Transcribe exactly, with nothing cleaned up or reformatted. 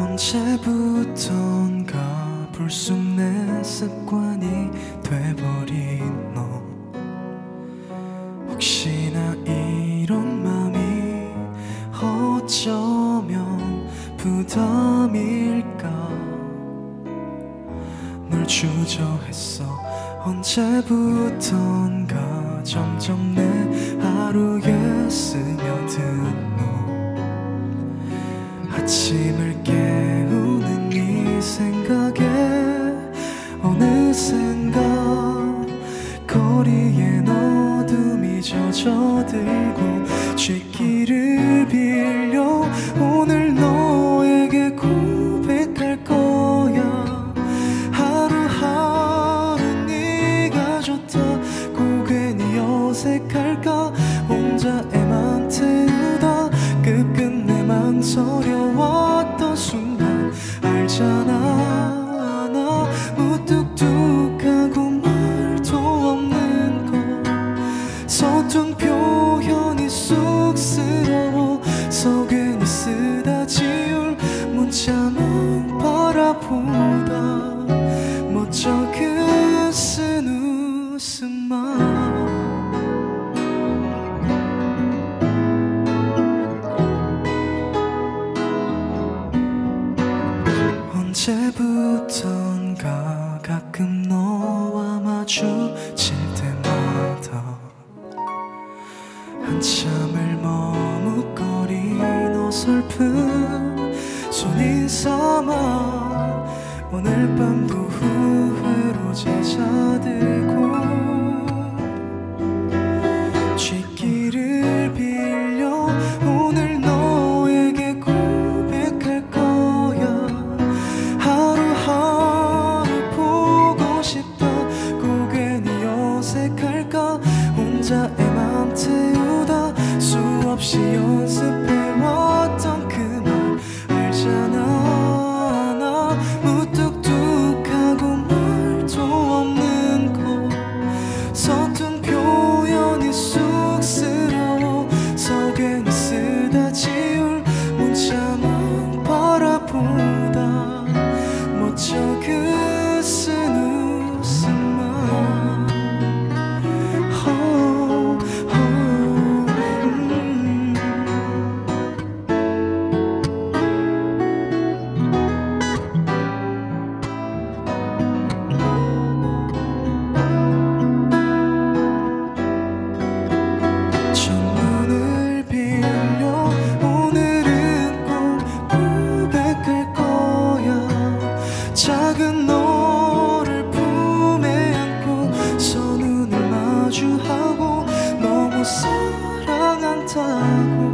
언제부턴가 불쑥 내 습관이 돼버린 너. 혹시나 이런 맘이 어쩌면 부담일까. 널 주저했어. 언제부턴가 점점 내 하루에 스며든 너. 아침을 깨우는 이 생각에 어느샌가 거리엔 어둠이 젖어들고 쥐기를 빌려 오늘 너에게 고백할 거야. 하루하루 네가 좋다고 괜히 어색할까. 혼자 애만 태우다 끝끝내 망설여왔던 순간 알잖아. 나 무뚝뚝하고 말도 없는 거. 서툰 표현이 쑥스러워서 괜히 쓰다 지울 문자만 바라보다 멋져 그 쓴 웃음만. 언제부턴가 가끔 너와 마주칠 때마다 한참을 머뭇거린 어설픈 손인사만 오늘 밤도 후회로 잦아들고 쥐기를 빌려 오늘 너에게 고백할 거야. 하루하루 보고 싶다고 괜히 어색할까. 혼자 애만 태우다 수없이 연습해왔던 그 말 알잖아. 나 무뚝뚝하고 말도 없는 거. 서툰 표현이 쑥스러워서 괜히 쓰다 지울 문자만 바라보다 멋져 그 쓴 웃음만. oh, oh, 음. 첫눈을 빌려 오늘은 꼭 고백할 거야. 작은 너를 품에 안고서 눈을 마주하고 너무 사랑한다고